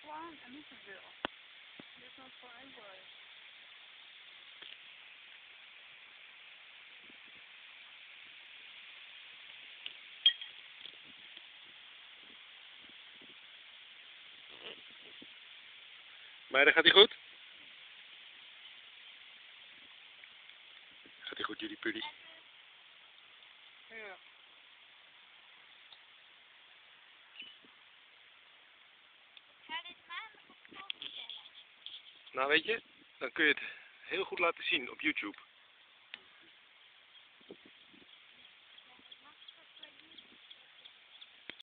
lang en niet te veel. Dit is nog voor een boy. Maar dan gaat hij goed? Gaat hij goed, jullie puddy? Ja. Ga dit maandag op school vertellen. Nou weet je, dan kun je het heel goed laten zien op YouTube.